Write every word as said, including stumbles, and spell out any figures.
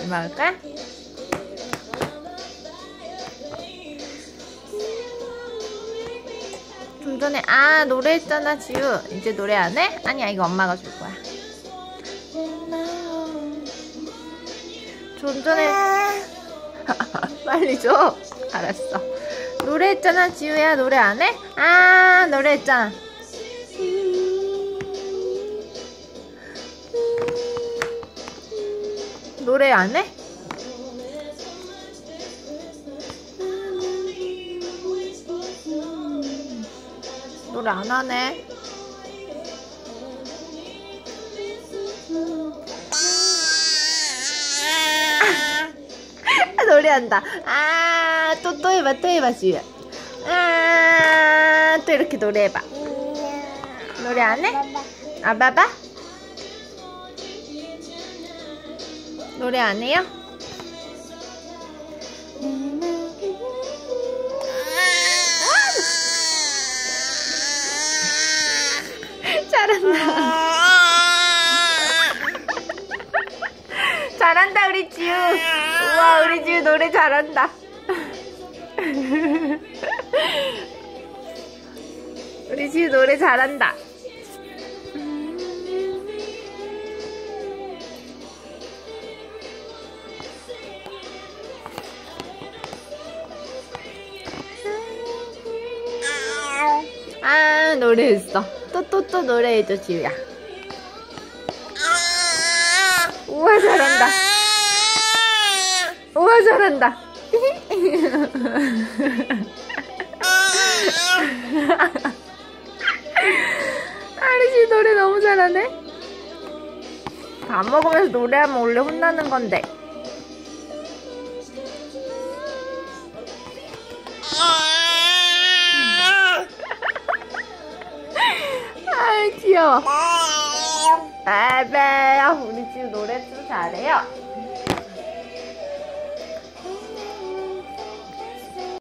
먹을 거야? 좀 전에 아 노래했잖아 지우. 이제 노래 안 해? 아니야 이거 엄마가 줄 거야. 좀 전에 빨리 줘. 알았어. 노래했잖아 지우야. 노래 안 해? 아 노래했잖아. 노래 안 해? 노래 안 하네. 노래한다. 아, 또, 또 해봐, 또 해봐, 지우야. 아, 또 이렇게 노래해봐. 노래 안 해? 아, 봐봐. 노래 안 해요? 잘한다. 잘한다 우리 지우. 우와 우리 지우 노래 잘한다. 우리 지우 노래 잘한다. 아 노래했어. 또 또 또 노래해줘 지우야. 우와 잘한다. 우와 잘한다. 아리씨 노래 너무 잘하네. 밥 먹으면서 노래하면 원래 혼나는 건데. 아이 귀여워. 아베 우리 지우 노래 좀 잘해요.